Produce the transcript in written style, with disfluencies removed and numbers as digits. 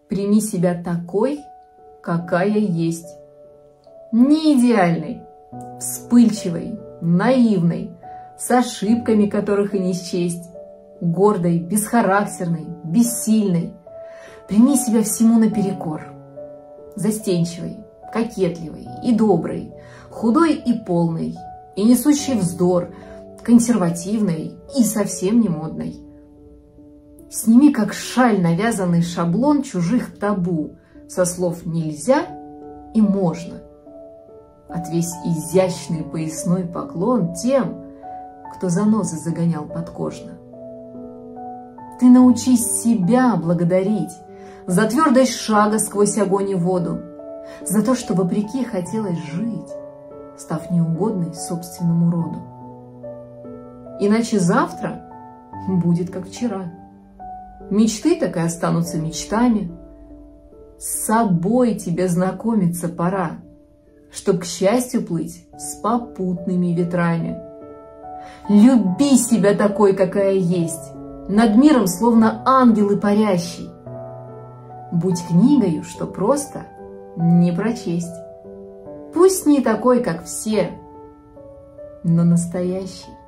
Прими себя такой, какая есть. Не идеальной, вспыльчивой, наивной, с ошибками, которых и не счесть, гордой, бесхарактерной, бессильной. Прими себя всему наперекор. Застенчивой, кокетливой и доброй, худой и полной, и несущей вздор, консервативной и совсем не модной. Сними как шаль навязанный шаблон чужих табу со слов «нельзя» и «можно». Отвесь изящный поясной поклон тем, кто занозы загонял подкожно. Ты научись себя благодарить за твердость шага сквозь огонь и воду, за то, что вопреки хотелось жить, став неугодной собственному роду. Иначе завтра будет как вчера. Мечты так и останутся мечтами. С собой тебе знакомиться пора, чтоб к счастью плыть с попутными ветрами. Люби себя такой, какая есть, над миром словно ангел и парящий. Будь книгою, что просто не прочесть. Пусть не такой, как все, но настоящий.